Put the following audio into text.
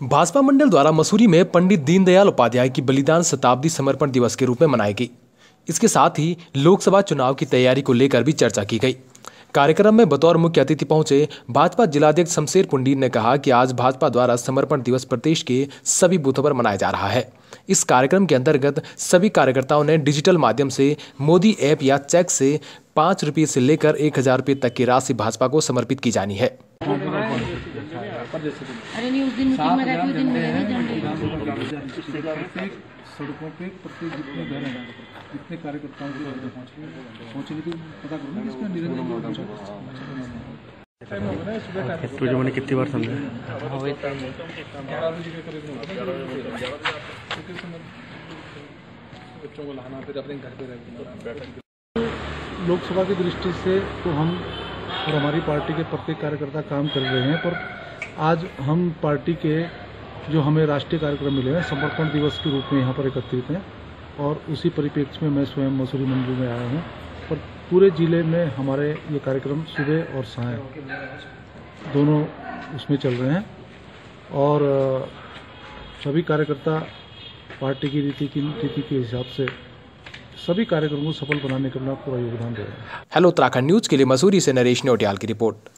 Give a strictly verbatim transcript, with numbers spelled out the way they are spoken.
भाजपा मंडल द्वारा मसूरी में पंडित दीनदयाल उपाध्याय की बलिदान शताब्दी समर्पण दिवस के रूप में मनाई गई। इसके साथ ही लोकसभा चुनाव की तैयारी को लेकर भी चर्चा की गई। कार्यक्रम में बतौर मुख्य अतिथि पहुंचे भाजपा जिलाध्यक्ष शमशेर पुंडीर ने कहा कि आज भाजपा द्वारा समर्पण दिवस प्रदेश के सभी बूथों पर मनाया जा रहा है। इस कार्यक्रम के अंतर्गत सभी कार्यकर्ताओं ने डिजिटल माध्यम से मोदी ऐप या चेक से पाँच रुपये से लेकर एक हजार रुपये तक की राशि भाजपा को समर्पित की जानी है। अरे नहीं, उस दिन मीटिंग में रहती, उस दिन मिलेंगे प्रत्येक सड़कों पे प्रत्येक जितने घर हैं, जितने कार्यकर्ताओं के घर पहुँचने की पता करो ना किसका निरंजन तुझे मैंने कितनी बार समझा। बच्चों को लाना फिर अपने घर पे रहना। लोकसभा की दृष्टि से तो हम और हमारी पार्टी के प्रत्येक कार्यकर्ता काम कर रहे हैं, पर आज हम पार्टी के जो हमें राष्ट्रीय कार्यक्रम मिले हैं समर्पण दिवस के रूप में यहाँ पर एकत्रित हैं और उसी परिप्रेक्ष्य में मैं स्वयं मसूरी मंडल में आया हूँ। पर पूरे ज़िले में हमारे ये कार्यक्रम सुबह और सायं दोनों उसमें चल रहे हैं और सभी कार्यकर्ता पार्टी की रीति की नीति के हिसाब से सभी कार्यक्रमों को सफल बनाने का अपना पूरा योगदान दे रहे हैं। हेलो उत्तराखंड न्यूज के लिए मसूरी से नरेश न्योटियाल की रिपोर्ट।